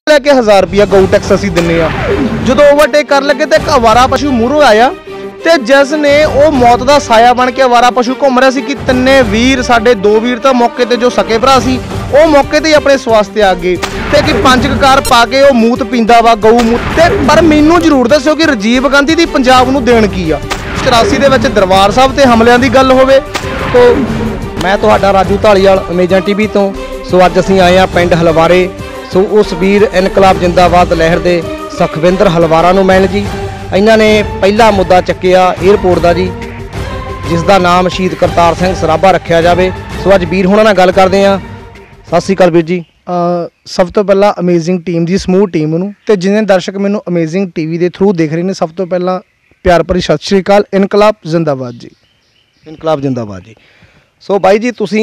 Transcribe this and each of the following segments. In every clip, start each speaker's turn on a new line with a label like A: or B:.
A: लैके 1000 रुपया गऊ टैक्स असीं दिन्ने आ। जो ओवरटेक कर लगे तो एक अवारा पशु मूहरों आया ਤੇ ਜਿਸ ਨੇ ਉਹ ਮੌਤ ਦਾ ਸਾਇਆ ਬਣ ਕੇ ਅਵਾਰਾ ਪਸ਼ੂ ਘੁੰਮ ਰਿਹਾ ਸੀ ਕਿ ਤਿੰਨੇ ਵੀਰ ਸਾਡੇ ਦੋ ਵੀਰ ਤਾਂ ਮੌਕੇ ਤੇ ਜੋ ਸਕੇ ਭਰਾ ਸੀ ਉਹ ਮੌਕੇ ਤੇ ਹੀ ਆਪਣੇ ਸਵਾਸਤੇ ਆ ਗਏ ਤੇ ਕਿ ਪੰਜ ਕਕਾਰ ਪਾ ਕੇ ਉਹ ਮੂਤ ਪੀਂਦਾ ਵਾ ਗਊ ਮੂਤ ਤੇ ਪਰ ਮੈਨੂੰ ਜ਼ਰੂਰ ਦੱਸਿਓ ਕਿ ਰਾਜੀਵ ਗਾਂਧੀ ਦੀ ਪੰਜਾਬ ਨੂੰ ਦੇਣ ਕੀ ਆ। 84 ਦੇ ਵਿੱਚ ਦਰਬਾਰ ਸਾਹਿਬ ਤੇ ਹਮਲਿਆਂ ਦੀ ਗੱਲ ਹੋਵੇ
B: तो मैं तुहाडा राजू ढालीवाल अमेजन टीवी तो सो अज असीं आए हैं पिंड हलवारे सो उस वीर इनकलाब जिंदाबाद लहर के सुखविंदर हलवारा नूं मिलण जी। इन्हां ने पहला मुद्दा चुक्या एयरपोर्ट का जी जिस दा नाम शहीद करतार सिंह सराभा रखा जाए। सो अज वीर हुणां नाल गल करदे हां। सत श्री अकाल वीर जी।
A: सब तो पहला अमेजिंग टीम जी समूह टीम नूं ते जिन्ने दर्शक मैनूं अमेजिंग टीवी के थ्रू देख रहे हैं सब तो पहला प्यार भरी सत श्री अकाल। इनकलाब जिंदाबाद जी।
B: इनकलाब जिंदाबाद जी। सो बाई जी तुसीं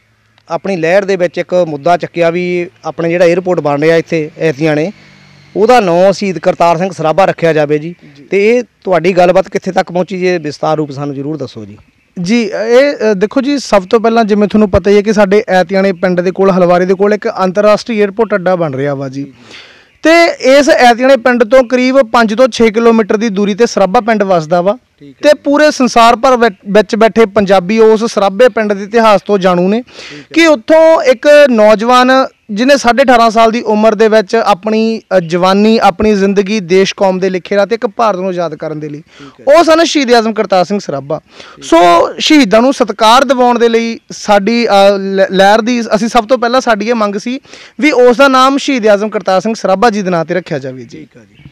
B: अपनी लहर दे विच एक मुद्दा चुक्या भी अपने जिहड़ा एयरपोर्ट बन रहा इत्थे ऐतियां ने ਉਹਦਾ ਨਾਂ शहीद करतार सिंह सराभा रखा जाए जी तो ये तुहाडी गलबात कित्थे तक पहुंची जी विस्तार रूप सानूं जरूर दसो जी।
A: जी ये देखो जी सब तो पहला जिवें तुहानूं पता ही है कि साडे ऐतियाणे पिंड दे कोल हलवारे दे कोल एक अंतरराष्ट्रीय एयरपोर्ट अड्डा बन रहा वा जी ते इस ऐतियाणे पिंड तो करीब 5 ਤੋਂ 6 किलोमीटर की दूरी ते सराभा पिंड वसदा वा ते पूरे संसार भर विच बैठे पंजाबी उस सराभे पिंड के इतिहास तो जाणू ने कि उत्थों एक नौजवान जिन्हें 18.5 साल की उम्र दे विच अपनी जवानी अपनी जिंदगी देश कौम के लिखे रहा एक भारत को आज़ाद करने के लिए वो सन शहीद आज़म करतार सिंह सराभा। सो शहीदों को सत्कार दिवाउण दे लई साडी लहर की असीं सब तो पहला साडी ये मंग सी भी उसका नाम शहीद आज़म करतार सिंह सराभा जी के नाम ते रखा जाए जी।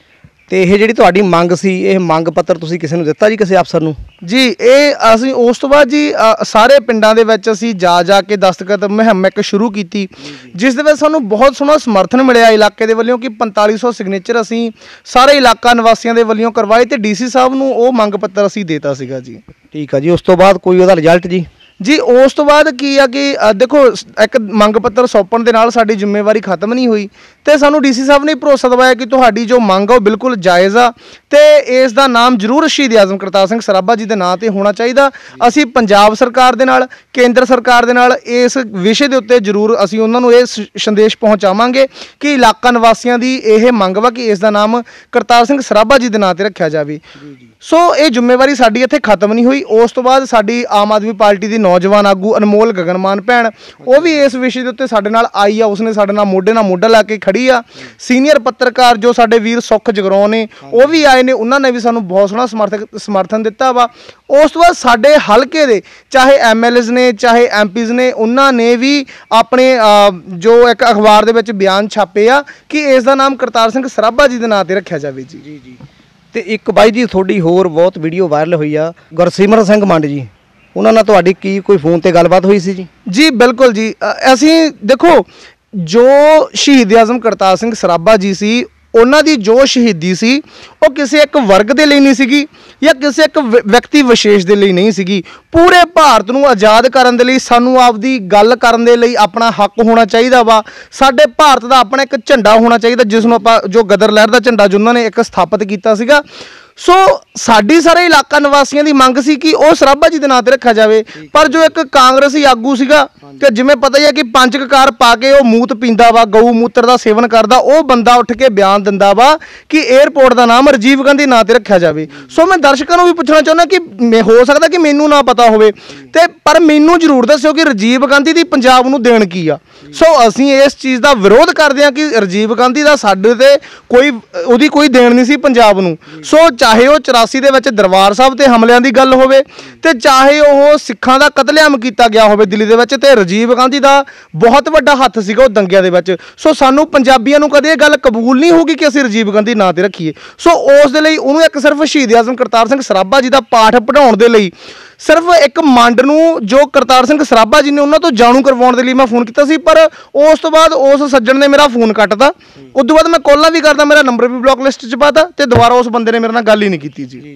B: तो यह जी तुहाडी मंग सी यह मंग पत्र तुसीं किसी नूं दित्ता जी किसी अफसर नूं
A: जी। ये असीं उस तो बाद जी सारे पिंडां दे विच असीं जा के दस्तखत मुहिम एक शुरू की जिस दे विच सानूं बहुत सोहना समर्थन मिलिया इलाके दे वल्लों कि 4500 सिग्नेचर असीं सारे इलाका निवासियों के वल्लों करवाए तो DC साहब नूं वो मंग पत्र असीं देता सीगा जी।
B: ठीक है जी। उस तो बाद कोई उहदा रिजल्ट जी
A: जी उस तो बाद की आ कि देखो एक मंग पत्र सौंपण दे नाल साडी जिम्मेवारी खत्म नहीं हुई तो सानू DC साहब ने भरोसा दवाया कि तुहाडी जो मंग है वो बिल्कुल जायज़ आ ते इस दा नाम जरूर शहीद आज़म करतार सिंह सराभा जी के नाम ते होना चाहिए। असीं पंजाब सरकार दे नाल केंद्र सरकार दे नाल इस विषय के उत्ते जरूर असीं उन्हां नूं इह संदेश पहुँचावांगे कि इलाका निवासियों की यह मंग वा कि इस दा नाम करतार सिंह सराभा जी के नाम ते रखा जाए। सो ये जिम्मेवारी साडी इत्थे खत्म नहीं हुई। उस तो बाद साडी आम आदमी पार्टी की नौजवान आगू अनमोल गगनमान भैन वो भी इस विषय के उत्ते साडे नाल आई आ उसने साडे नाल मोढे ला के खड़ी आ। सीनियर पत्रकार जो साडे वीर सुख जगराओं ने वो भी आए ने उन्होंने भी सानू बहुत सोहना समर्थन दिता वा। उस तो बाद साडे हलके दे चाहे MLAs ने चाहे MPs ने उन्होंने भी अपने जो एक अखबार दे विच बयान छापे आ कि इस दा नाम करतार सिंह सराभा जी के नाम ते रखा जाए जी।
B: जी जी। तो एक बाई जी थोड़ी होर बहुत वीडियो वायरल हुई आ गुरसिमरन सिंह मंड जी उन्होंने नाल तुहाडी की कोई फोन ते गलबात हुई सी जी?
A: जी बिल्कुल जी। असीं देखो जो शहीद आज़म करतार सिंह सराभा जी सी उन्हां दी जो शहीदी सी वो किसी एक वर्ग के लिए नहीं सीगी या किसी एक व्यक्ति विशेष के लिए नहीं सीगी। पूरे भारत नूं आज़ाद करन दे लई सानू आपदी गल करन दे लई अपना हक होना चाहिए वा। साडे भारत का अपना एक झंडा होना चाहिए जिसनूं आपां जो गदर लहर का झंडा जिन्हों ने एक स्थापित किया सीगा। सो साडी सारे इलाका निवासियों की मंग सी कि वह सराभा जी के नाम ते रखा जाए। पर जो एक कांग्रेसी आगू सीगा कि जिवें पता ही है कि पंज ककार पा के वह मूत पींदा वा गऊ मूत्र का सेवन करदा वो बंदा उठ के बयान दिंदा वा कि एयरपोर्ट का नाम राजीव गांधी नाम ते रखा जाए। सो मैं दर्शकों को भी पूछना चाहुंदा कि हो सकता कि मैनू ना पता होवे ते पर मैनू जरूर दस्सिओ कि राजीव गांधी की पंजाब नूं देण की आ। सो असीं इस चीज़ का विरोध करते हैं कि राजीव गांधी का साडे ते कोई उहदी कोई देण नहीं सी पंजाब नूं। सो चाहे वो 84 दे विच दरबार साहब ते हमलियां दी गल होवे ते चाहे वो सिखां दा कतलेआम कीता गया होवे दिल्ली दे विच ते राजीव गांधी दा बहुत वड्डा हत्थ सीगा उह दंगिਆਂ दे विच। सो सानू पंजाबियां नूं कदे गल कबूल नहीं होगी कि असीं राजीव गांधी नां ते रखीए। सो उस दे लई उहनूं एक सिर्फ शहीद आज़म करतार सिंह सराभा जी दा पाठ पढ़ाउण दे लई सिर्फ एक मंड नूं जो करतार सिंह सराभा जी ने उन्हां तो जाणू करवाउण दे लई मैं फोन कीता सी पर उस तो बाद उस सज्जण ने मेरा फोन कटता। उस तो बाद मैं कॉलां भी करदा मेरा नंबर भी ब्लॉक लिस्ट च पाता ते दोबारा उस बंदे ने मेरे नाल गल ही नहीं कीती जी।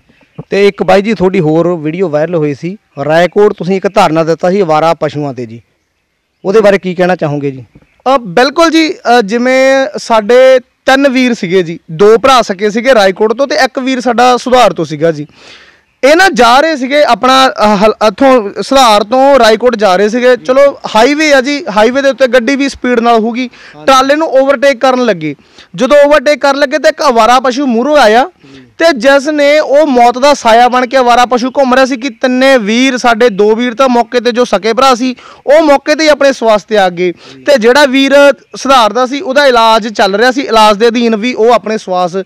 B: तो एक बाई जी थोड़ी होर वीडियो वायरल हुई सी रायकोट तुसीं एक धरना दिता सी आवारा पशुआं ते जी ਉਹਦੇ बारे की कहना चाहोगे जी?
A: बिल्कुल जी। जिमें साडे 3 वीर सीगे जी 2 भरा सके सीगे रायकोट तो ते एक वीर साडा सुधार तो सीगा जी। ਇਹ ਨਾ ਜਾ ਰਹੇ ਸੀਗੇ ਆਪਣਾ ਇੱਥੋਂ ਸੁਧਾਰ ਤੋਂ ਰਾਏਕੋਟ ਜਾ ਰਹੇ ਸੀਗੇ। ਚਲੋ ਹਾਈਵੇ ਆ ਜੀ, ਹਾਈਵੇ ਦੇ ਉੱਤੇ ਗੱਡੀ ਵੀ ਸਪੀਡ ਨਾਲ ਹੋਊਗੀ, ਟਰਾਲੇ ਨੂੰ ਓਵਰਟੇਕ ਕਰਨ ਲੱਗੇ। ਜਦੋਂ ਓਵਰਟੇਕ ਕਰਨ ਲੱਗੇ ਤੇ ਇੱਕ ਅਵਾਰਾ ਪਸ਼ੂ ਮੂਹਰੋਂ ਆਇਆ ਤੇ ਜਿਸ ਨੇ ਉਹ ਮੌਤ ਦਾ ਸਾਇਆ ਬਣ ਕੇ ਅਵਾਰਾ ਪਸ਼ੂ ਘੁੰਮ ਰਿਹਾ ਸੀ ਕਿ ਤਿੰਨੇ ਵੀਰ, ਸਾਡੇ 2 ਵੀਰ ਤਾਂ ਮੌਕੇ ਤੇ ਜੋ ਸਕੇ ਭਰਾ ਸੀ ਉਹ ਮੌਕੇ ਤੇ ਹੀ ਆਪਣੇ ਸਵਾਸ ਤੇ ਆ ਗਏ ਤੇ ਜਿਹੜਾ ਵੀਰ ਸੁਧਾਰਦਾ ਸੀ ਉਹਦਾ ਇਲਾਜ ਚੱਲ ਰਿਹਾ ਸੀ, ਇਲਾਜ ਦੇ ਅਧੀਨ ਵੀ ਉਹ ਆਪਣੇ ਸਵਾਸ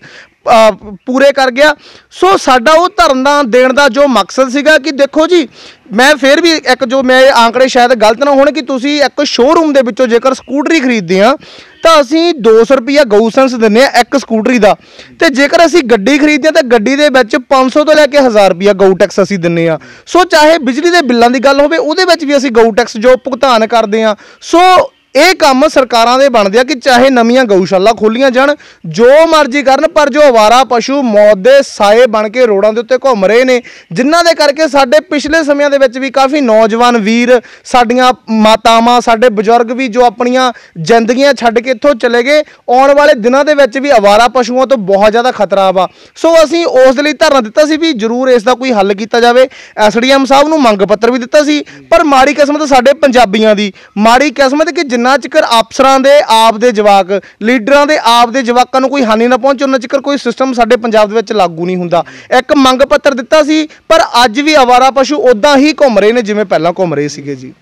A: ਪੂਰੇ ਕਰ ਗਿਆ। ਸੋ ਸਾਡਾ ਉਹ ਧਰਨਾ ਦੇਣ ਦਾ ਜੋ ਮਕਸਦ ਸੀਗਾ ਕਿ ਦੇਖੋ ਜੀ, ਮੈਂ ਫਿਰ ਵੀ ਇੱਕ ਜੋ ਮੈਂ ਆંકੜੇ ਸ਼ਾਇਦ ਗਲਤ ਨਾ ਹੋਣ ਕਿ ਤੁਸੀਂ ਇੱਕ ਸ਼ੋਰੂਮ ਦੇ ਵਿੱਚੋਂ ਜੇਕਰ ਸਕੂਟਰੀ ਖਰੀਦਦੇ ਆ ਤਾਂ ਅਸੀਂ 200 ਰੁਪਈਆ ਗਊਸੈਂਸ ਦਿੰਦੇ ਆ ਇੱਕ ਸਕੂਟਰੀ ਦਾ, ਤੇ ਜੇਕਰ ਅਸੀਂ ਗੱਡੀ ਖਰੀਦਦੇ ਆ ਤਾਂ ਗੱਡੀ ਦੇ ਵਿੱਚ 500 ਤੋਂ ਲੈ ਕੇ 1000 ਰੁਪਈਆ ਗਊ ਟੈਕਸ ਅਸੀਂ ਦਿੰਦੇ ਆ। ਸੋ ਚਾਹੇ ਬਿਜਲੀ ਦੇ ਬਿੱਲਾਂ ਦੀ ਗੱਲ ਹੋਵੇ ਉਹਦੇ ਵਿੱਚ ਵੀ ਅਸੀਂ ਗਊ ਟੈਕਸ ਜੋ ਭੁਗਤਾਨ ਕਰਦੇ ਆ। ਸੋ ਇਹ ਕੰਮ ਸਰਕਾਰਾਂ ਦੇ ਬਣਦੇ ਆ ਕਿ ਚਾਹੇ ਨਵੀਆਂ ਗਊਸ਼ਾਲਾ ਖੋਲੀਆਂ ਜਾਣ, ਜੋ ਮਰਜ਼ੀ ਕਰਨ, ਪਰ ਜੋ ਅਵਾਰਾ ਪਸ਼ੂ ਮੌਤ ਦੇ ਸਾਏ ਬਣ ਕੇ ਰੋਡਾਂ ਦੇ ਉੱਤੇ ਘੁੰਮ ਰਹੇ ਨੇ, ਜਿਨ੍ਹਾਂ ਦੇ ਕਰਕੇ ਸਾਡੇ ਪਿਛਲੇ ਸਮਿਆਂ ਦੇ ਵਿੱਚ ਵੀ ਕਾਫੀ ਨੌਜਵਾਨ ਵੀਰ, ਸਾਡੀਆਂ ਮਾਤਾਵਾਂ, ਸਾਡੇ ਬਜ਼ੁਰਗ ਵੀ ਜੋ ਆਪਣੀਆਂ ਜ਼ਿੰਦਗੀਆਂ ਛੱਡ ਕੇ ਇੱਥੋਂ ਚਲੇ ਗਏ, ਆਉਣ ਵਾਲੇ ਦਿਨਾਂ ਦੇ ਵਿੱਚ ਵੀ ਅਵਾਰਾ ਪਸ਼ੂਆਂ ਤੋਂ ਬਹੁਤ ਜ਼ਿਆਦਾ ਖਤਰਾ ਵਾ। ਸੋ ਅਸੀਂ ਉਸ ਦੇ ਲਈ ਧਰਨਾ ਦਿੱਤਾ ਸੀ ਵੀ ਜ਼ਰੂਰ ਇਸ ਦਾ ਕੋਈ ਹੱਲ ਕੀਤਾ ਜਾਵੇ। SDM ਸਾਹਿਬ ਨੂੰ ਮੰਗ ਪੱਤਰ ਵੀ ਦਿੱਤਾ ਸੀ, ਪਰ ਮਾੜੀ ਕਿਸਮਤ ਸਾਡੇ ਪੰਜਾਬੀਆਂ ਦੀ, ਮਾੜੀ ਕਿਸਮਤ ਕਿ ਜਿੰਨਾ ਚਿਰ ਅਫਸਰਾਂ ਦੇ ਆਪ ਦੇ ਜਵਾਕ, ਲੀਡਰਾਂ ਦੇ ਆਪ ਦੇ ਜਵਾਕਾਂ ਨੂੰ ਕੋਈ ਹਾਨੀ ਨਾ ਪਹੁੰਚੇ, ਉਹਨਾਂ ਚਿਰ ਕੋਈ ਸਿਸਟਮ ਸਾਡੇ ਪੰਜਾਬ ਦੇ ਵਿੱਚ ਲਾਗੂ ਨਹੀਂ ਹੁੰਦਾ। ਇੱਕ ਮੰਗ ਪੱਤਰ ਦਿੱਤਾ ਸੀ, ਪਰ ਅੱਜ ਵੀ ਅਵਾਰਾ ਪਸ਼ੂ ਉਦਾਂ ਹੀ ਘੁੰਮ ਰਹੇ ਨੇ ਜਿਵੇਂ ਪਹਿਲਾਂ ਘੁੰਮ ਰਹੇ ਸੀਗੇ ਜੀ।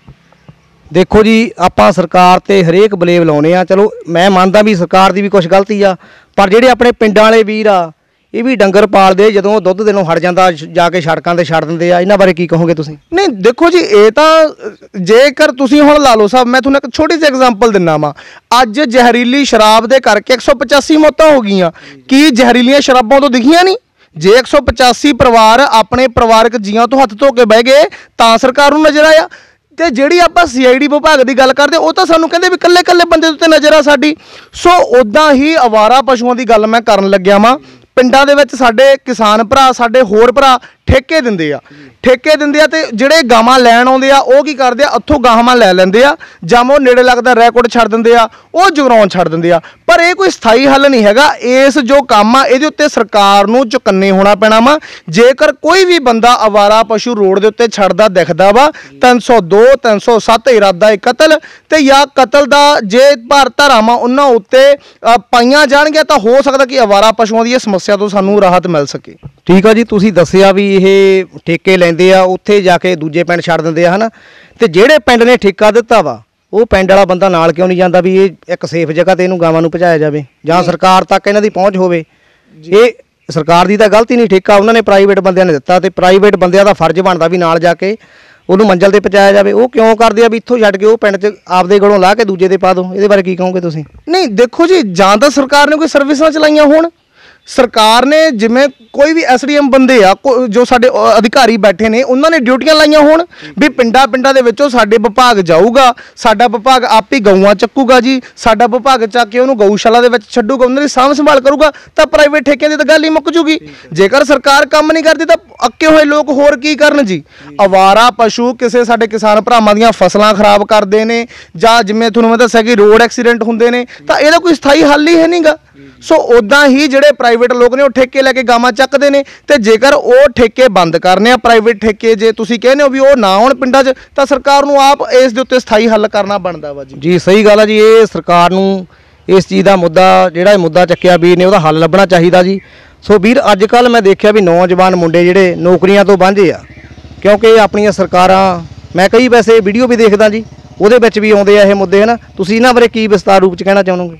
B: ਦੇਖੋ ਜੀ, ਆਪਾਂ ਸਰਕਾਰ ਤੇ ਹਰੇਕ ਬਲੇਮ ਲਾਉਨੇ ਆ, ਚਲੋ ਮੈਂ ਮੰਨਦਾ ਵੀ ਸਰਕਾਰ ਦੀ ਵੀ ਕੁਝ ਗਲਤੀ ਆ, ਪਰ ਜਿਹੜੇ ਆਪਣੇ ਪਿੰਡਾਂ ਵਾਲੇ ਵੀਰ ਆ ਇਹ ਵੀ ਡੰਗਰ ਪਾਲਦੇ, ਜਦੋਂ ਦੁੱਧ ਦੇਣੋਂ ਹਟ ਜਾਂਦਾ ਜਾ ਕੇ ਸੜਕਾਂ ਤੇ ਛੱਡ ਦਿੰਦੇ ਆ। ਇਹਨਾਂ ਬਾਰੇ ਕੀ ਕਹੋਗੇ ਤੁਸੀਂ?
A: ਨਹੀਂ ਦੇਖੋ ਜੀ, ਇਹ ਤਾਂ ਜੇਕਰ ਤੁਸੀਂ ਹੁਣ ਲਾ ਲਓ ਸਾਹਿਬ, ਮੈਂ ਤੁਹਾਨੂੰ ਇੱਕ ਛੋਟੀ ਜਿਹੀ ਐਗਜ਼ਾਮਪਲ ਦਿੰਨਾ ਵਾ। ਅੱਜ ਜ਼ਹਿਰੀਲੀ ਸ਼ਰਾਬ ਦੇ ਕਰਕੇ 185 ਮੌਤਾਂ ਹੋ ਗਈਆਂ। ਕੀ ਜ਼ਹਿਰੀਲੀਆਂ ਸ਼ਰਾਬਾਂ ਤੋਂ ਦਿਖੀਆਂ ਨਹੀਂ? ਜੇ 185 ਪਰਿਵਾਰ ਆਪਣੇ ਪਰਿਵਾਰਕ ਜੀਆਂ ਤੋਂ ਹੱਥ ਧੋ ਕੇ ਬਹਿ ਗਏ ਤਾਂ ਸਰਕਾਰ ਨੂੰ ਨਜ਼ਰ ਆਇਆ। ਤੇ ਜਿਹੜੀ ਆਪਾਂ CID ਵਿਭਾਗ ਦੀ ਗੱਲ ਕਰਦੇ ਉਹ ਤਾਂ ਸਾਨੂੰ ਕਹਿੰਦੇ ਵੀ ਇਕੱਲੇ ਇਕੱਲੇ ਬੰਦੇ ਦੇ ਉੱਤੇ ਨਜ਼ਰ ਆ ਸਾਡੀ। ਸੋ ਉੱਦਾਂ ਹੀ ਅਵਾਰਾ ਪਸ਼ੂਆਂ ਦੀ ਗੱਲ ਮੈਂ ਕਰਨ ਲੱਗਿਆ ਵਾਂ। ਪਿੰਡਾਂ ਦੇ ਵਿੱਚ ਸਾਡੇ ਕਿਸਾਨ ਭਰਾ, ਸਾਡੇ ਹੋਰ ਭਰਾ ਠੇਕੇ ਦਿੰਦੇ ਆ ਤੇ ਜਿਹੜੇ ਗਾਵਾਂ ਲੈਣ ਆਉਂਦੇ ਆ ਉਹ ਕੀ ਕਰਦੇ ਆ, ਉੱਥੋਂ ਗਾਵਾਂ ਲੈ ਲੈਂਦੇ ਆ, ਜਾਂ ਉਹ ਨੇੜੇ ਲੱਗਦਾ ਰੈਕੋਰਡ ਛੱਡ ਦਿੰਦੇ ਆ, ਉਹ ਜਗਰਾਉਣ ਛੱਡ ਦਿੰਦੇ ਆ। ਪਰ ਇਹ ਕੋਈ ਸਥਾਈ ਹੱਲ ਨਹੀਂ ਹੈਗਾ। ਇਸ ਜੋ ਕੰਮ ਆ ਇਹਦੇ ਉੱਤੇ ਸਰਕਾਰ ਨੂੰ ਚੁਕੰਨੇ ਹੋਣਾ ਪੈਣਾ ਵਾ। ਜੇਕਰ ਕੋਈ ਵੀ ਬੰਦਾ ਅਵਾਰਾ ਪਸ਼ੂ ਰੋਡ ਦੇ ਉੱਤੇ ਛੱਡਦਾ ਦਿਖਦਾ ਵਾ, 302, 307 ਇਰਾਦਾ ਕਤਲ ਤੇ ਜਾਂ ਕਤਲ ਦਾ ਜੇ ਧਾਰਾਵਾਂ ਉਹਨਾਂ ਉੱਤੇ ਪਾਈਆਂ ਜਾਣਗੀਆਂ ਤਾਂ ਹੋ ਸਕਦਾ ਕਿ ਅਵਾਰਾ ਪਸ਼ੂਆਂ ਦੀ ਇਹ ਸਮੱਸਿਆ ਤੋਂ ਸਾਨੂੰ ਰਾਹਤ ਮਿਲ ਸਕੇ।
B: ਠੀਕ ਆ ਜੀ, ਤੁਸੀਂ ਦੱਸਿਆ ਵੀ ਇਹ ਠੇਕੇ ਲੈਂਦੇ ਆ, ਉੱਥੇ ਜਾ ਕੇ ਦੂਜੇ ਪਿੰਡ ਛੱਡ ਦਿੰਦੇ ਆ, ਹਨਾ। ਤੇ ਜਿਹੜੇ ਪਿੰਡ ਨੇ ਠੇਕਾ ਦਿੱਤਾ ਵਾ ਉਹ ਪਿੰਡ ਵਾਲਾ ਬੰਦਾ ਨਾਲ ਕਿਉਂ ਨਹੀਂ ਜਾਂਦਾ ਵੀ ਇਹ ਇੱਕ ਸੇਫ ਜਗ੍ਹਾ ਤੇ ਇਹਨੂੰ ਗਾਵਾਂ ਨੂੰ ਪਹੁੰਚਾਇਆ ਜਾਵੇ, ਜਾਂ ਸਰਕਾਰ ਤੱਕ ਇਹਨਾਂ ਦੀ ਪਹੁੰਚ ਹੋਵੇ? ਇਹ ਸਰਕਾਰ ਦੀ ਤਾਂ ਗਲਤੀ ਨਹੀਂ, ਠੇਕਾ ਉਹਨਾਂ ਨੇ ਪ੍ਰਾਈਵੇਟ ਬੰਦਿਆਂ ਨੇ ਦਿੱਤਾ ਤੇ ਪ੍ਰਾਈਵੇਟ ਬੰਦਿਆਂ ਦਾ ਫਰਜ਼ ਬਣਦਾ ਵੀ ਨਾਲ ਜਾ ਕੇ ਉਹਨੂੰ ਮੰਜ਼ਿਲ ਤੇ ਪਹੁੰਚਾਇਆ ਜਾਵੇ। ਉਹ ਕਿਉਂ ਕਰਦੇ ਆ ਵੀ ਇੱਥੋਂ ਛੱਡ ਕੇ ਉਹ ਪਿੰਡ 'ਚ ਆਪਦੇ ਗਲੋਂ ਲਾ ਕੇ ਦੂਜੇ ਤੇ ਪਾ ਦਿਓ? ਇਹਦੇ ਬਾਰੇ ਕੀ ਕਹੋਗੇ ਤੁਸੀਂ?
A: ਨਹੀਂ ਦੇਖੋ ਜੀ, ਜਾਂ ਤਾਂ ਸਰਕਾਰ ਨੇ ਕੋਈ ਸਰਵਿਸਾਂ ਚਲਾਈਆਂ ਹੋਣ। ਸਰਕਾਰ ਨੇ ਜਿਵੇਂ ਕੋਈ ਵੀ SDM ਬੰਦੇ ਆ ਜੋ ਸਾਡੇ ਅਧਿਕਾਰੀ ਬੈਠੇ ਨੇ, ਉਹਨਾਂ ਨੇ ਡਿਊਟੀਆਂ ਲਾਈਆਂ ਹੋਣ ਵੀ ਪਿੰਡਾਂ ਦੇ ਵਿੱਚੋਂ ਸਾਡੇ ਵਿਭਾਗ ਜਾਊਗਾ, ਸਾਡਾ ਵਿਭਾਗ ਆਪ ਹੀ ਗਊਆਂ ਚੱਕੂਗਾ ਜੀ, ਸਾਡਾ ਵਿਭਾਗ ਚੱਕ ਕੇ ਉਹਨੂੰ ਗਊਸ਼ਾਲਾ ਦੇ ਵਿੱਚ ਛੱਡੂਗਾ, ਉਹਨਾਂ ਦੀ ਸਾਂਭ ਸੰਭਾਲ ਕਰੂਗਾ, ਤਾਂ ਪ੍ਰਾਈਵੇਟ ਠੇਕਿਆਂ ਦੀ ਤਾਂ ਗੱਲ ਹੀ ਮੁੱਕ ਜੂਗੀ। ਜੇਕਰ ਸਰਕਾਰ ਕੰਮ ਨਹੀਂ ਕਰਦੀ ਤਾਂ ਅੱਕੇ ਹੋਏ ਲੋਕ ਹੋਰ ਕੀ ਕਰਨ ਜੀ? ਅਵਾਰਾ ਪਸ਼ੂ ਕਿਸੇ ਸਾਡੇ ਕਿਸਾਨ ਭਰਾਵਾਂ ਦੀਆਂ ਫਸਲਾਂ ਖਰਾਬ ਕਰਦੇ ਨੇ, ਜਾਂ ਜਿਵੇਂ ਤੁਹਾਨੂੰ ਮੈਂ ਦੱਸਿਆ ਕਿ ਰੋਡ ਐਕਸੀਡੈਂਟ ਹੁੰਦੇ ਨੇ, ਤਾਂ ਇਹਦਾ ਕੋਈ ਸਥਾਈ ਹੱਲ ਹੀ ਹੈ ਨਹੀਂਗਾ। ਸੋ ਉੱਦਾਂ ਹੀ ਜਿਹੜੇ ਪ੍ਰਾਈਵੇਟ ਲੋਕ ਨੇ ਉਹ ਠੇਕੇ ਲੈ ਕੇ ਗਾਵਾਂ ਚੱਕਦੇ ਨੇ, ਤੇ ਜੇਕਰ ਉਹ ਠੇਕੇ ਬੰਦ ਕਰਨੇ ਆ, ਪ੍ਰਾਈਵੇਟ ਠੇਕੇ ਜੇ ਤੁਸੀਂ ਕਹਿੰਦੇ ਹੋ ਵੀ ਉਹ ਨਾ ਹੋਣ ਪਿੰਡਾਂ 'ਚ, ਤਾਂ ਸਰਕਾਰ ਨੂੰ ਆਪ ਇਸ ਦੇ ਉੱਤੇ ਸਥਾਈ ਹੱਲ ਕਰਨਾ ਬਣਦਾ ਵਾ ਜੀ।
B: ਜੀ ਸਹੀ ਗੱਲ ਆ ਜੀ, ਇਹ ਸਰਕਾਰ ਨੂੰ ਇਸ ਚੀਜ਼ ਦਾ ਮੁੱਦਾ, ਜਿਹੜਾ ਇਹ ਮੁੱਦਾ ਚੱਕਿਆ ਵੀਰ ਨੇ, ਉਹਦਾ ਹੱਲ ਲੱਭਣਾ ਚਾਹੀਦਾ ਜੀ। ਸੋ ਵੀਰ, ਅੱਜ ਕੱਲ੍ਹ ਮੈਂ ਦੇਖਿਆ ਵੀ ਨੌਜਵਾਨ ਮੁੰਡੇ ਜਿਹੜੇ ਨੌਕਰੀਆਂ ਤੋਂ ਵਾਂਝੇ ਆ, ਕਿਉਂਕਿ ਆਪਣੀਆਂ ਸਰਕਾਰਾਂ, ਮੈਂ ਕਈ ਵੈਸੇ ਵੀਡੀਓ ਵੀ ਦੇਖਦਾ ਜੀ, ਉਹਦੇ ਵਿੱਚ ਵੀ ਆਉਂਦੇ ਆ ਇਹ ਮੁੱਦੇ, ਹੈ ਨਾ। ਤੁਸੀਂ ਇਹਨਾਂ ਬਾਰੇ ਕੀ ਵਿਸਤਾਰ ਰੂਪ 'ਚ ਕਹਿਣਾ ਚਾਹੋਗੇ?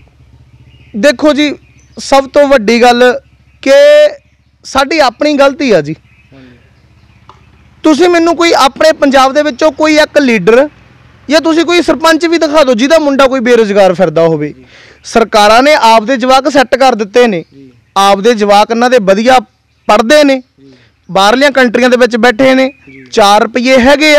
A: ਦੇਖੋ ਜੀ, ਸਭ ਤੋਂ ਵੱਡੀ ਗੱਲ ਕਿ ਸਾਡੀ ਆਪਣੀ ਗਲਤੀ ਆ ਜੀ। ਤੁਸੀਂ ਮੈਨੂੰ ਕੋਈ ਆਪਣੇ ਪੰਜਾਬ ਦੇ ਵਿੱਚੋਂ ਕੋਈ ਇੱਕ ਲੀਡਰ ਜਾਂ ਤੁਸੀਂ ਕੋਈ ਸਰਪੰਚ ਵੀ ਦਿਖਾ ਦਿਓ ਜਿਹਦਾ ਮੁੰਡਾ ਕੋਈ ਬੇਰੁਜ਼ਗਾਰ ਫਿਰਦਾ ਹੋਵੇ। ਸਰਕਾਰਾਂ ਨੇ ਆਪਦੇ ਜਵਾਕ ਸੈੱਟ ਕਰ ਦਿੱਤੇ ਨੇ, ਆਪਦੇ ਜਵਾਕ ਇਹਨਾਂ ਦੇ ਵਧੀਆ ਪੜ੍ਹਦੇ ਨੇ, ਬਾਹਰਲੀਆਂ ਕੰਟਰੀਆਂ ਦੇ ਵਿੱਚ ਬੈਠੇ ਨੇ, 4 ਰੁਪਏ ਹੈਗੇ ਆ।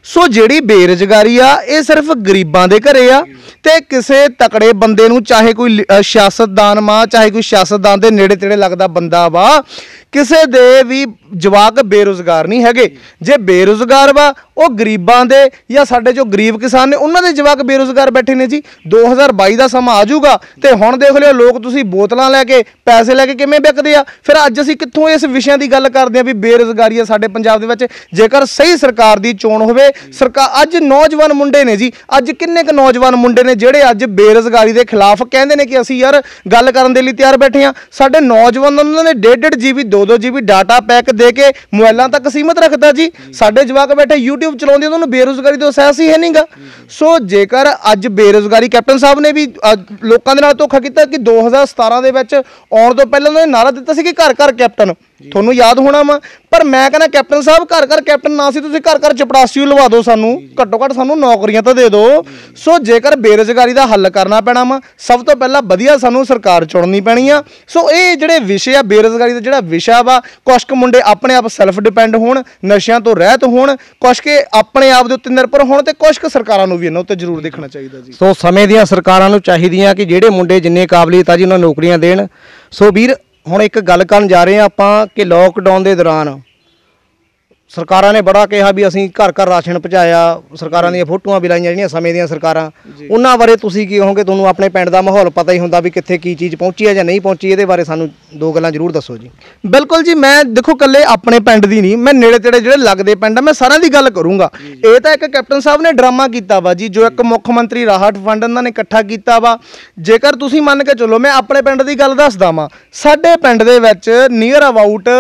A: ਸੋ ਜਿਹੜੀ ਬੇਰੁਜ਼ਗਾਰੀ ਆ ਇਹ ਸਿਰਫ ਗਰੀਬਾਂ ਦੇ ਘਰੇ ਆ ਤੇ ਕਿਸੇ ਤਕੜੇ ਬੰਦੇ ਨੂੰ, ਚਾਹੇ ਕੋਈ ਸਿਆਸਤਦਾਨ ਵਾ, ਚਾਹੇ ਕੋਈ ਸਿਆਸਤਦਾਨ ਦੇ ਨੇੜੇ ਤੇੜੇ ਲੱਗਦਾ ਬੰਦਾ ਵਾ, ਕਿਸੇ ਦੇ ਵੀ ਜਵਾਕ ਬੇਰੁਜ਼ਗਾਰ ਨਹੀਂ ਹੈਗੇ। ਜੇ ਬੇਰੁਜ਼ਗਾਰ ਵਾ ਉਹ ਗਰੀਬਾਂ ਦੇ ਜਾਂ ਸਾਡੇ ਜੋ ਗਰੀਬ ਕਿਸਾਨ ਨੇ ਉਹਨਾਂ ਦੇ ਜਵਾਕ ਬੇਰੁਜ਼ਗਾਰ ਬੈਠੇ ਨੇ ਜੀ। 2022 ਦਾ ਸਮਾਂ ਆ ਜਾਊਗਾ ਤੇ ਹੁਣ ਦੇਖ ਲਿਓ ਲੋਕ ਤੁਸੀਂ ਬੋਤਲਾਂ ਲੈ ਕੇ, ਪੈਸੇ ਲੈ ਕੇ ਕਿਵੇਂ ਵਿਕਦੇ ਆ। ਫਿਰ ਅੱਜ ਅਸੀਂ ਕਿੱਥੋਂ ਇਸ ਵਿਸ਼ਿਆਂ ਦੀ ਗੱਲ ਕਰਦੇ ਆ ਵੀ ਬੇਰੁਜ਼ਗਾਰੀ ਆ ਸਾਡੇ ਪੰਜਾਬ ਦੇ ਵਿੱਚ। ਜੇਕਰ ਸਹੀ ਸਰਕਾਰ ਦੀ ਚੋਣ ਹੋਵੇ, ਸਰਕਾਰ ਅੱਜ ਨੌਜਵਾਨ ਮੁੰਡੇ ਨੇ ਜੀ, ਅੱਜ ਕਿੰਨੇ ਕੁ ਨੌਜਵਾਨ ਮੁੰਡੇ ਨੇ ਜਿਹੜੇ ਅੱਜ ਬੇਰੁਜ਼ਗਾਰੀ ਦੇ ਖਿਲਾਫ ਕਹਿੰਦੇ ਨੇ ਕਿ ਅਸੀਂ ਯਾਰ ਗੱਲ ਕਰਨ ਦੇ ਲਈ ਤਿਆਰ ਬੈਠੇ ਆ। ਸਾਡੇ ਨੌਜਵਾਨਾਂ ਨੂੰ ਉਹਨਾਂ ਨੇ 1.5 GB 2-2 GB ਡਾਟਾ ਪੈਕ ਦੇ ਕੇ ਮੋਬਾਈਲਾਂ ਤੱਕ ਸੀਮਤ ਰੱਖਦਾ ਜੀ। ਸਾਡੇ ਜਵਾਕ ਬੈਠੇ YouTube ਚਲਾਉਂਦੇ, ਉਹਨਾਂ ਨੂੰ ਬੇਰੁਜ਼ਗਾਰੀ ਤੋਂ ਅਹਿਸਾਸ ਹੀ ਹੈ ਨਹੀਂਗਾ। ਸੋ ਜੇਕਰ ਅੱਜ ਬੇਰੁਜ਼ਗਾਰੀ, ਕੈਪਟਨ ਸਾਹਿਬ ਨੇ ਵੀ ਲੋਕਾਂ ਦੇ ਨਾਲ ਧੋਖਾ ਕੀਤਾ ਕਿ 2017 ਦੇ ਵਿੱਚ ਆਉਣ ਤੋਂ ਪਹਿਲਾਂ ਉਹਨਾਂ ਨੇ ਨਾਰਾ ਦਿੱਤਾ ਸੀ ਕਿ ਘਰ ਘਰ ਕੈਪਟਨ, ਤੁਹਾਨੂੰ ਯਾਦ ਹੋਣਾ ਵਾ। ਪਰ ਮੈਂ ਕਹਿੰਦਾ ਕੈਪਟਨ ਸਾਹਿਬ ਘਰ ਘਰ ਕੈਪਟਨ ਨਾ ਸੀ, ਤੁਸੀਂ ਘਰ ਘਰ ਚਪੜਾਸੀ ਲਵਾ ਦਿਓ, ਸਾਨੂੰ ਘੱਟੋ ਘੱਟ ਸਾਨੂੰ ਨੌਕਰੀਆਂ ਤਾਂ ਦੇ ਦਿਓ। ਸੋ ਜੇਕਰ ਬੇਰੁਜ਼ਗਾਰੀ ਦਾ ਹੱਲ ਕਰਨਾ ਪੈਣਾ ਵਾ, ਸਭ ਤੋਂ ਪਹਿਲਾਂ ਵਧੀਆ ਸਾਨੂੰ ਸਰਕਾਰ ਚੁਣਨੀ ਪੈਣੀ ਆ। ਸੋ ਇਹ ਜਿਹੜੇ ਵਿਸ਼ੇ ਆ, ਬੇਰੁਜ਼ਗਾਰੀ ਦਾ ਜਿਹੜਾ ਵਿਸ਼ਾ ਵਾ, ਕੁਛ ਕੁ ਮੁੰਡੇ ਆਪਣੇ ਆਪ ਸੈਲਫ ਡਿਪੈਂਡ ਹੋਣ, ਨਸ਼ਿਆਂ ਤੋਂ ਰਹਿਤ ਹੋਣ, ਕੁਛ ਕੇ ਆਪਣੇ ਆਪ ਦੇ ਉੱਤੇ ਨਿਰਭਰ ਹੋਣ, ਤੇ ਕੁਛ ਕੁ ਸਰਕਾਰਾਂ ਨੂੰ ਵੀ ਇਹਨਾਂ ਉੱਤੇ ਜ਼ਰੂਰ ਦੇਖਣਾ ਚਾਹੀਦਾ ਜੀ।
B: ਸੋ ਸਮੇਂ ਦੀਆਂ ਸਰਕਾਰਾਂ ਨੂੰ ਚਾਹੀਦੀਆਂ ਕਿ ਜਿਹੜੇ ਮੁੰਡੇ ਜਿੰਨੇ ਕਾਬਲੀਅਤ ਆ ਜੀ ਉਹਨਾਂ ਨੂੰ ਨੌਕਰੀਆਂ ਦੇਣ। ਸੋ ਵੀਰ ਹੁਣ ਇੱਕ ਗੱਲ ਕਰਨ ਜਾ ਰਹੇ ਹਾਂ ਆਪਾਂ ਕਿ ਲੋਕਡਾਊਨ ਦੇ ਦੌਰਾਨ ਸਰਕਾਰਾਂ ਨੇ ਬੜਾ ਕਿਹਾ ਵੀ ਅਸੀਂ ਘਰ ਘਰ ਰਾਸ਼ਨ ਪਹੁੰਚਾਇਆ, ਸਰਕਾਰਾਂ ਦੀਆਂ ਫੋਟੋਆਂ ਵੀ ਲਾਈਆਂ ਜਿਹੜੀਆਂ ਸਮੇਂ ਦੀਆਂ ਸਰਕਾਰਾਂ, ਉਹਨਾਂ ਬਾਰੇ ਤੁਸੀਂ ਕੀ ਕਹੋਗੇ? ਤੁਹਾਨੂੰ ਆਪਣੇ ਪਿੰਡ ਦਾ ਮਾਹੌਲ ਪਤਾ ਹੀ ਹੁੰਦਾ ਵੀ ਕਿੱਥੇ ਕੀ ਚੀਜ਼ ਪਹੁੰਚੀ ਹੈ ਜਾਂ ਨਹੀਂ ਪਹੁੰਚੀ। ਇਹਦੇ ਬਾਰੇ ਸਾਨੂੰ ਦੋ ਗੱਲਾਂ ਜ਼ਰੂਰ ਦੱਸੋ ਜੀ।
A: ਬਿਲਕੁਲ ਜੀ, ਮੈਂ ਦੇਖੋ ਇਕੱਲੇ ਆਪਣੇ ਪਿੰਡ ਦੀ ਨਹੀਂ, ਮੈਂ ਨੇੜੇ ਤੇੜੇ ਜਿਹੜੇ ਲੱਗਦੇ ਪਿੰਡ ਆ ਮੈਂ ਸਾਰਿਆਂ ਦੀ ਗੱਲ ਕਰੂੰਗਾ। ਇਹ ਤਾਂ ਇੱਕ ਕੈਪਟਨ ਸਾਹਿਬ ਨੇ ਡਰਾਮਾ ਕੀਤਾ ਵਾ ਜੀ, ਜੋ ਇੱਕ ਮੁੱਖ ਮੰਤਰੀ ਰਾਹਤ ਫੰਡ ਉਹਨਾਂ ਨੇ ਇਕੱਠਾ ਕੀਤਾ ਵਾ। ਜੇਕਰ ਤੁਸੀਂ ਮੰਨ ਕੇ ਚੱਲੋ, ਮੈਂ ਆਪਣੇ ਪਿੰਡ ਦੀ ਗੱਲ ਦੱਸਦਾ ਵਾਂ। ਸਾਡੇ ਪਿੰਡ ਦੇ ਵਿੱਚ ਨੀਅਰ ਅਬਾਊਟ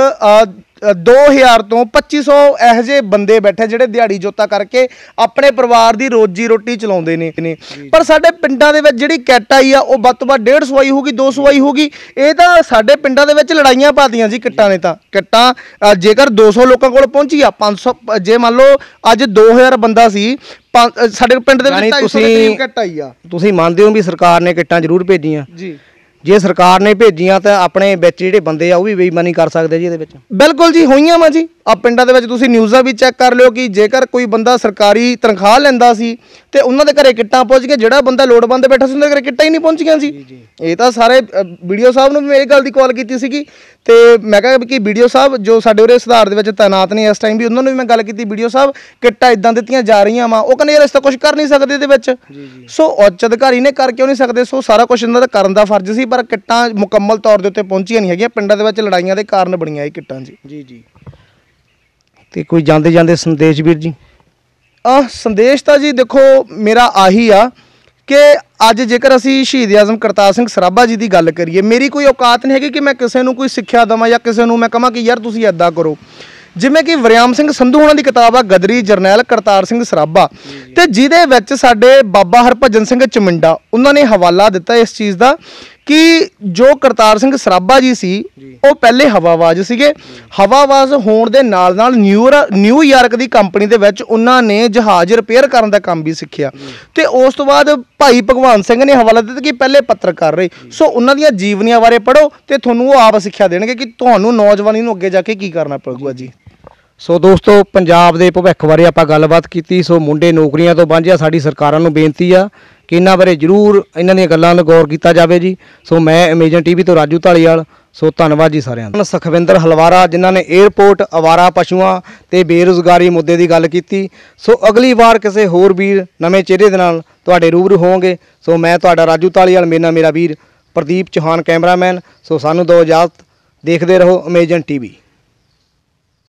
A: 2000 ਤੋਂ 2500 ਇਹੋ ਜਿਹੇ ਬੰਦੇ ਬੈਠੇ ਜਿਹੜੇ ਦਿਹਾੜੀ ਜੋਤਾ ਕਰਕੇ ਆਪਣੇ ਪਰਿਵਾਰ ਦੀ ਰੋਜੀ ਰੋਟੀ ਚਲਾਉਂਦੇ ਨੇ। ਪਰ ਸਾਡੇ ਪਿੰਡਾਂ ਦੇ ਵਿੱਚ ਜਿਹੜੀ ਕਿੱਟ ਆਈ ਆ ਉਹ ਵੱਧ ਤੋਂ ਵੱਧ 150 ਆਈ ਹੋਊਗੀ, 200 ਆਈ ਹੋਊਗੀ। ਇਹ ਤਾਂ ਸਾਡੇ ਪਿੰਡਾਂ ਦੇ ਵਿੱਚ ਲੜਾਈਆਂ ਪਾਤੀਆਂ ਜੀ ਕਿੱਟਾਂ ਨੇ। ਤਾਂ ਕਿੱਟਾਂ ਜੇਕਰ 200 ਲੋਕਾਂ ਕੋਲ ਪਹੁੰਚੀ ਆ, 500 ਜੇ ਮੰਨ ਲਓ ਅੱਜ 2000 ਬੰਦਾ ਸੀ, ਸਾਡੇ ਪਿੰਡ ਦੇ ਵਿੱਚ 250 ਕਿੱਟ ਆਈ ਆ।
B: ਤੁਸੀਂ ਮੰਨਦੇ ਹੋ ਵੀ ਸਰਕਾਰ ਨੇ ਕਿੱਟਾਂ ਜ਼ਰੂਰ ਭੇਜੀਆਂ ਜੀ? ਜੇ ਸਰਕਾਰ ਨੇ ਭੇਜੀਆਂ ਤਾਂ ਆਪਣੇ ਵਿੱਚ ਜਿਹੜੇ ਬੰਦੇ ਆ ਉਹ ਵੀ ਬੇਈਮਾਨੀ ਕਰ ਸਕਦੇ ਜੀ ਇਹਦੇ ਵਿੱਚ? ਬਿਲਕੁਲ
A: ਜੀ, ਹੋਈਆਂ ਵਾ ਜੀ। ਆ ਪਿੰਡਾਂ ਦੇ ਵਿੱਚ ਤੁਸੀਂ ਨਿਊਜ਼ਾਂ ਵੀ ਚੈੱਕ ਕਰ ਲਿਓ ਕਿ ਜੇਕਰ ਕੋਈ ਬੰਦਾ ਸਰਕਾਰੀ ਤਨਖਾਹ ਲੈਂਦਾ ਸੀ ਤੇ ਉਹਨਾਂ ਦੇ ਘਰੇ ਕਿੱਟਾਂ ਪਹੁੰਚ ਗਈਆਂ, ਜਿਹੜਾ ਬੰਦਾ ਲੋੜਵੰਦ ਬੈਠਾ ਸੀ ਉਹਨਾਂ ਦੇ ਘਰੇ ਕਿੱਟਾਂ ਹੀ ਨਹੀਂ ਪਹੁੰਚੀਆਂ ਜੀ। ਇਹ ਤਾਂ ਸਾਰੇ ਵੀਡੀਓ ਸਾਹਿਬ ਨੂੰ ਵੀ ਇਹ ਗੱਲ ਦੀ ਕਾਲ ਕੀਤੀ ਸੀਗੀ ਤੇ ਮੈਂ ਕਿਹਾ ਕਿ ਵੀਡੀਓ ਸਾਹਿਬ ਜੋ ਸਾਡੇ ਉਰੇ ਸੁਧਾਰ ਦੇ ਵਿੱਚ ਤਾਇਨਾਤ ਨੇ ਇਸ ਟਾਈਮ, ਵੀ ਉਹਨਾਂ ਨੂੰ ਵੀ ਮੈਂ ਗੱਲ ਕੀਤੀ, ਵੀਡੀਓ ਸਾਹਿਬ ਕਿੱਟਾਂ ਇਦਾਂ ਦਿੱਤੀਆਂ ਜਾ ਰਹੀਆਂ ਵਾ। ਉਹ ਕਹਿੰਦੇ ਯਾਰ ਇਸ ਤਾਂ ਕੁਝ ਕਰ ਨਹੀਂ ਸਕਦੇ ਇਹਦੇ ਵਿੱਚ। ਸੋ ਉੱਚ ਅਧਿਕਾਰੀ ਨੇ ਕਰ ਕਿਉਂ ਨਹੀਂ ਸਕਦੇ? ਸੋ ਸਾਰਾ ਕੁਝ ਇਹਨਾਂ ਦਾ ਕਰਨ ਦਾ ਫਰਜ਼ ਸੀ, ਪਰ ਕਿੱਟਾਂ ਮੁਕੰਮਲ ਤੌਰ ਦੇ ਉੱਤੇ ਪਹੁੰਚੀਆਂ ਨਹੀਂ ਹੈਗੀਆਂ। ਪਿੰਡਾਂ ਦੇ ਵਿੱਚ ਲੜਾਈਆਂ ਦੇ ਕਾਰਨ ਬਣੀਆਂ ਇਹ ਕਿੱਟਾਂ ਜੀ।
B: ਜੀ ਤੇ ਕੋਈ ਜਾਂਦੇ ਜਾਂਦੇ ਸੰਦੇਸ਼ ਵੀਰ ਜੀ?
A: ਸੰਦੇਸ਼ ਤਾਂ ਜੀ ਦੇਖੋ ਮੇਰਾ ਆਹੀ ਆ ਕਿ ਅੱਜ ਜੇਕਰ ਅਸੀਂ ਸ਼ਹੀਦ ਆਜ਼ਮ ਕਰਤਾਰ ਸਿੰਘ ਸਰਾਭਾ ਜੀ ਦੀ ਗੱਲ ਕਰੀਏ, ਮੇਰੀ ਕੋਈ ਔਕਾਤ ਨਹੀਂ ਹੈਗੀ ਕਿ ਮੈਂ ਕਿਸੇ ਨੂੰ ਕੋਈ ਸਿੱਖਿਆ ਦੇਵਾਂ ਜਾਂ ਕਿਸੇ ਨੂੰ ਮੈਂ ਕਹਾਂ ਕਿ ਯਾਰ ਤੁਸੀਂ ਇੱਦਾਂ ਕਰੋ। ਜਿਵੇਂ ਕਿ ਵਰਿਆਮ ਸਿੰਘ ਸੰਧੂ ਉਹਨਾਂ ਦੀ ਕਿਤਾਬ ਆ ਗਦਰੀ ਜਰਨੈਲ ਕਰਤਾਰ ਸਿੰਘ ਸਰਾਭਾ, ਤੇ ਜਿਹਦੇ ਵਿੱਚ ਸਾਡੇ ਬਾਬਾ ਹਰਭਜਨ ਸਿੰਘ ਚਮਿੰਡਾ ਉਹਨਾਂ ਨੇ ਹਵਾਲਾ ਦਿੱਤਾ ਇਸ ਚੀਜ਼ ਦਾ ਕਿ ਜੋ ਕਰਤਾਰ ਸਿੰਘ ਸਰਾਭਾ ਜੀ ਸੀ ਉਹ ਪਹਿਲੇ ਹਵਾਬਾਜ਼ ਸੀਗੇ। ਹਵਾਬਾਜ਼ ਹੋਣ ਦੇ ਨਾਲ ਨਾਲ ਨਿਊਯਾਰਕ ਦੀ ਕੰਪਨੀ ਦੇ ਵਿੱਚ ਉਹਨਾਂ ਨੇ ਜਹਾਜ਼ ਰਿਪੇਅਰ ਕਰਨ ਦਾ ਕੰਮ ਵੀ ਸਿੱਖਿਆ। ਤੇ ਉਸ ਤੋਂ ਬਾਅਦ ਭਾਈ ਭਗਵਾਨ ਸਿੰਘ ਨੇ ਹਵਾਲਾ ਦਿੱਤਾ ਕਿ ਪਹਿਲੇ ਪੱਤਰਕਾਰ ਰਹੇ। ਸੋ ਉਹਨਾਂ ਦੀਆਂ ਜੀਵਨੀਆਂ ਬਾਰੇ ਪੜ੍ਹੋ ਤੇ ਤੁਹਾਨੂੰ ਉਹ ਆਪ ਸਿੱਖਿਆ ਦੇਣਗੇ ਕਿ ਤੁਹਾਨੂੰ ਨੌਜਵਾਨੀ ਨੂੰ ਅੱਗੇ ਜਾ ਕੇ ਕੀ ਕਰਨਾ ਪਊਗਾ ਜੀ।
B: ਸੋ ਦੋਸਤੋ, ਪੰਜਾਬ ਦੇ ਭਵਿੱਖ ਬਾਰੇ ਆਪਾਂ ਗੱਲਬਾਤ ਕੀਤੀ। ਸੋ ਮੁੰਡੇ ਨੌਕਰੀਆਂ ਤੋਂ ਵਾਂਝੇ, ਸਾਡੀ ਸਰਕਾਰਾਂ ਨੂੰ ਬੇਨਤੀ ਆ ਕਿ ਇਹਨਾਂ ਬਾਰੇ ਜ਼ਰੂਰ ਇਹਨਾਂ ਦੀਆਂ ਗੱਲਾਂ 'ਤੇ ਗੌਰ ਕੀਤਾ ਜਾਵੇ ਜੀ। ਸੋ ਮੈਂ ਅਮੇਜ਼ਨ TV ਤੋਂ ਰਾਜੂ ਢਾਲੀਵਾਲ। ਸੋ ਧੰਨਵਾਦ ਜੀ ਸਾਰਿਆਂ ਦਾ। ਸੁਖਵਿੰਦਰ ਹਲਵਾਰਾ ਜਿਨ੍ਹਾਂ ਨੇ 에ਅਰਪੋਰਟ, ਅਵਾਰਾ ਪਸ਼ੂਆਂ ਤੇ ਬੇਰੁਜ਼ਗਾਰੀ ਮੁੱਦੇ ਦੀ ਗੱਲ ਕੀਤੀ। ਸੋ ਅਗਲੀ ਵਾਰ ਕਿਸੇ ਹੋਰ ਵੀਰ ਨਵੇਂ ਚਿਹਰੇ ਦੇ ਨਾਲ ਤੁਹਾਡੇ ਰੂਬਰੂ ਹੋਵਾਂਗੇ। ਸੋ ਮੈਂ ਤੁਹਾਡਾ ਰਾਜੂ ਢਾਲੀਵਾਲ, ਮੇਰਾ ਵੀਰ ਪ੍ਰਦੀਪ ਚੌਹਾਨ ਕੈਮਰਾਮੈਨ। ਸੋ ਸਾਨੂੰ ਦਿਓ ਇਜਾਜ਼ਤ, ਦੇਖਦੇ ਰਹੋ ਅਮੇਜ਼ਨ TV।